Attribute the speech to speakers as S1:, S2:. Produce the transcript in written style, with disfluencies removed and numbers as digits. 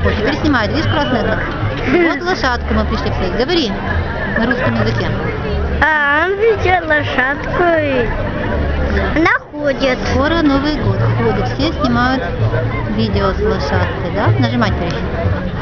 S1: Вот, теперь снимает, видишь красный знак? Вот лошадку мы пришли посмотреть. Говори на русском языке.
S2: Он ведет лошадку и она ходит.
S1: Скоро Новый год ходит, все снимают видео с лошадкой, да? Нажимать перечень.